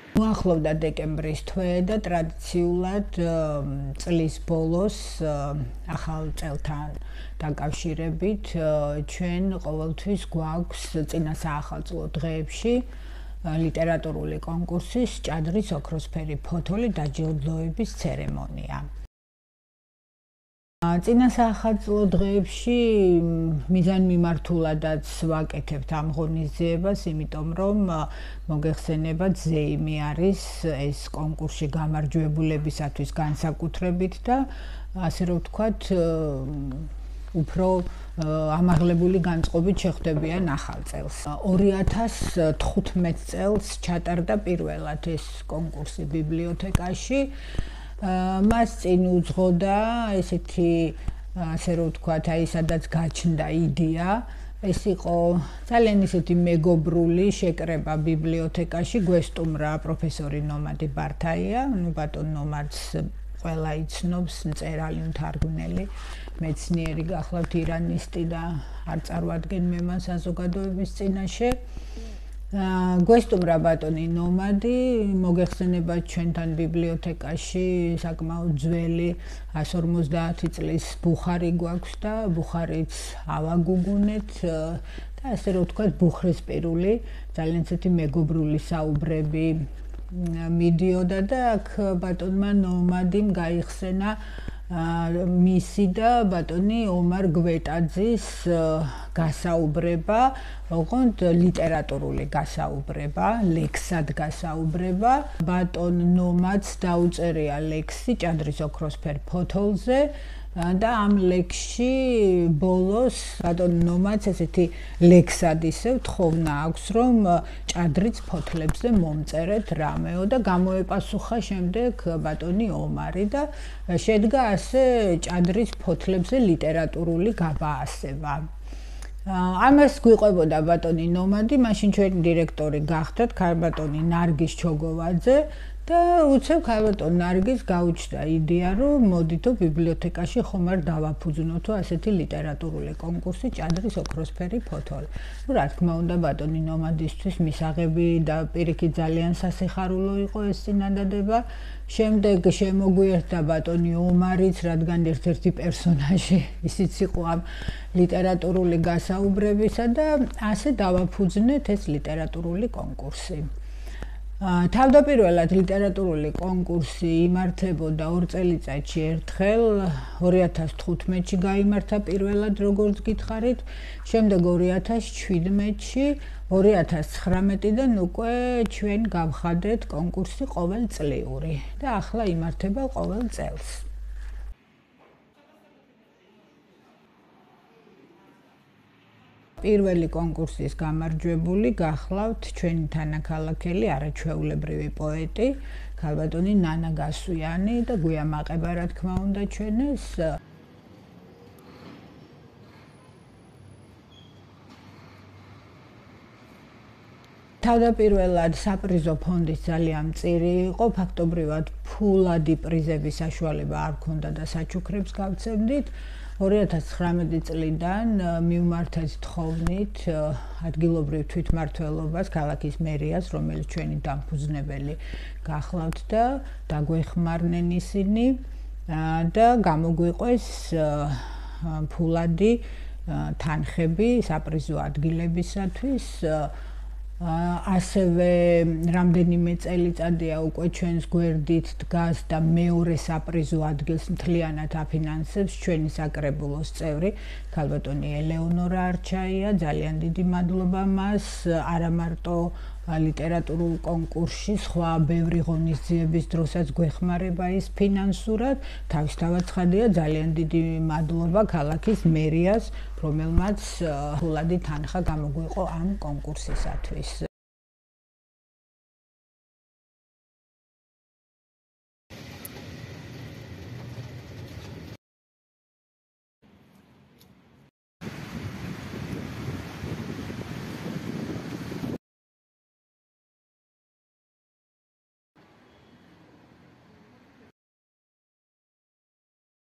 მოახლოვდა დეკემბრის თვე და ტრადიციულად წლის ბოლოს ახალ წელთან დაკავშირებით ჩვენ ყოველთვის გვაქვს წინა საახალწლო დღეებში ლიტერატურული კონკურსის ჭადრის ოქროსფერი ფოთოლი დაჯილდოების ცერემონია. წინა საახალწლო დღეებში მიზანმიმართულადაც ვაკეთებთ ამ ღონისძიებას, იმიტომ რომ მოგეხსენებათ ზეიმი არის ეს კონკურსში გამარჯვებულებისათვის განსაკუთრებით და ასე რომ ვთქვათ უფრო ამაღლებული განწყობით შეხვდებიან ახალ წელს. 2015 წელს ჩატარდა პირველად ეს კონკურსი ბიბლიოთეკაში. მას წინ უძღოდა ესეთი ასე რომ ვთქვათ, აი სადაც გაჩნდა იდეა. ეს იყო ძალიან ისეთი მეგობრული შეკრება ბიბლიოთეკაში. გვესტუმრა პროფესორი ნომადი ბართაია, ბატონ ნომადს ყველა იცნობს, მწერალი, მთარგმნელი, მეცნიერი გახლავთ ირანისტი და არ წარმოადგენ მე მას საზოგადოების წინაშე. გვესტუმრა ბატონი ნომადი, მოგეხსენებათ ჩვენთან ბიბლიოთეკაში საკმაოდ ძველი 150 წლის ბუხარი გვაქვს და ბუხარიც ავაგუგუნეთ და ასე რომ ვთქვათ ბუხრისპირული ძალიან ისეთი მეგობრული საუბრები მიდიოდა და აქ ბატონმა ნომადიმ გაიხსენა მისი და ბატონი ომარ გვეტაძის გასაუბრება, ოღონდ ლიტერატურული გასაუბრება, ლექსად გასაუბრება. ბატონ ნომადს დაუწერია ლექსი ჭადრის ოქროსფერ ფოთოლზე და ამ ლექსში ბოლოს ბატონ ნომადს ესეთი ლექსად ისევ თხოვნა აქვს, რომ ჭადრის ფოთლებზე მომწერეთ რამეო და გამოეპასუხა შემდეგ ბატონი ომარი და შედგა ასე ჭადრის ფოთლებზე ლიტერატურული გაბაასება. ამას გვიყვებოდა ბატონი ნომადი, მაშინ ჩვენი დირექტორი გახდათ ქალბატონი ნარგის ჩოგოვაძე და უცებ ქალბატონ ნარგის გაუჩნდა იდეა, რომ მოდითო ბიბლიოთეკაში ხომ არ დავაფუძნოთო ასეთი ლიტერატურული კონკურსი ჭადრის ოქროსფერი ფოთოლი. რა თქმა უნდა ბატონი ნომადისთვის მისაღები და პირიქით ძალიან სასიხარულო იყო ეს წინადადება. შემდეგ შემოგვიერთდა ბატონი ომარიც, რადგან ერთ-ერთი პერსონაჟი ისიც იყო ამ ლიტერატურული გასაუბრებისა და ასე დავაფუძნეთ ეს ლიტერატურული კონკურსი. თავდაპირველად ლიტერატურული კონკურსი იმართებოდა 2 წელიწადში ერთხელ, 2015-ში გაიმართა პირველად, როგორც გითხარით, შემდეგ 2017-ში, 2019-დან უკვე ჩვენ გავხადეთ კონკურსი ყოველწლიური და ახლა იმართება ყოველ წელს. პირველი კონკურსის გამარჯვებული გახლავთ ჩვენი თანაქალაქელი არაჩვეულებრივი პოეტი, ქალბატონი ნანა გასვიანი და გვიამაყება რა თქმა უნდა ჩვენს. თავდაპირველად საპრიზო ფონდის ძალიან მწირი იყო, ფაქტობრივად ფულადი პრიზების საშუალება არ ჰქონდა და საჩუქრებს გავცემდით. 2019 წლიდან მივმართეთ თხოვნით ადგილობრივ თვითმმართველობას, ქალაქის მერიას, რომელიც ჩვენი დამფუძნებელი გახლავთ და დაგვეხმარნენ ისინი და გამოგვიყვეს ფულადი თანხები საპრიზო ადგილებისათვის. ასევე რამდენიმე წელიწადია უკვე ჩვენს გვერდით დგას და მეორე საპრიზო ადგილს მთლიანად აფინანსებს ჩვენი საკრებულოს წევრი ქალბატონი ელეონორა არჩაია. ძალიან დიდი მადლობა მას, არა მარტო ლიტერატურულ კონკურსში, სხვა ბევრი ღონისძიების დროსაც გვეხმარება ის ფინანსურად. თავისთავად ცხადია, ძალიან დიდი მადლობა ქალაქის მერიას, რომელმაც ფულადი თანხა გამოგვიყო ამ კონკურსისათვის.